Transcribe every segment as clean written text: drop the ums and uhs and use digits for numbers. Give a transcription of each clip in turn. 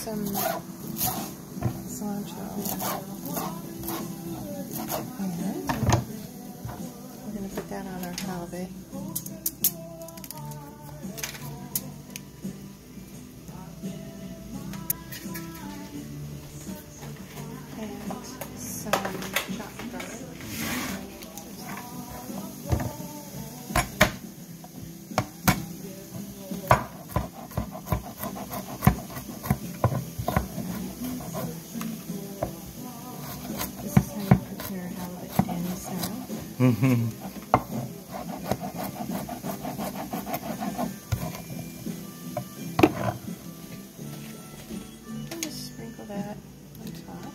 some cilantro. And we're going to put that on our halibut. And some chopped garlic. This is how you prepare halibut Danny style. And just sprinkle that on top.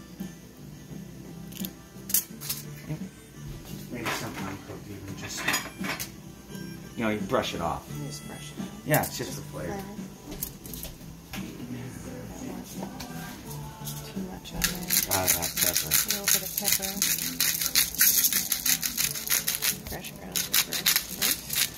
Maybe something uncooked, even just, you know, you brush it off. Just brush it off. Yeah, it's just the flavor. Too much on there. Gotta have pepper. A little bit of pepper. Fresh ground pepper. Right?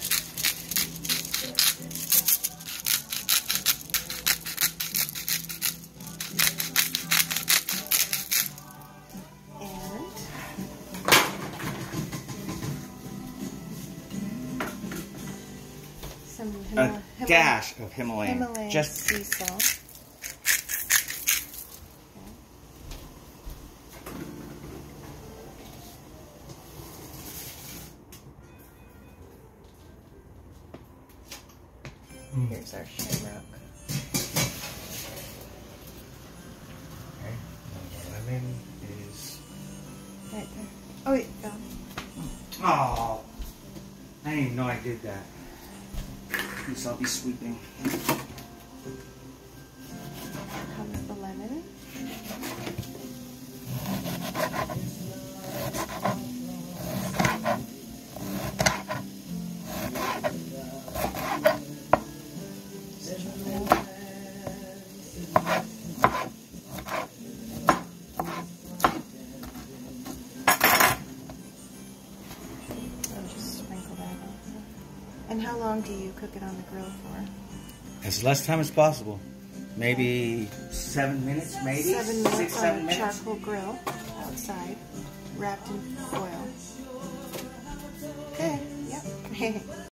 And some A dash of Himalayan. Just sea salt. Here's our shamrock. Okay. And the lemon is. Right there. Oh, wait, go. Oh, I didn't even know I did that. Guess I'll be sweeping. Comes the lemon. And how long do you cook it on the grill for? As less time as possible. Maybe 7 minutes, maybe? 7 minutes 6, on 7 a minutes. charcoal grill outside, wrapped in foil. Okay, yep.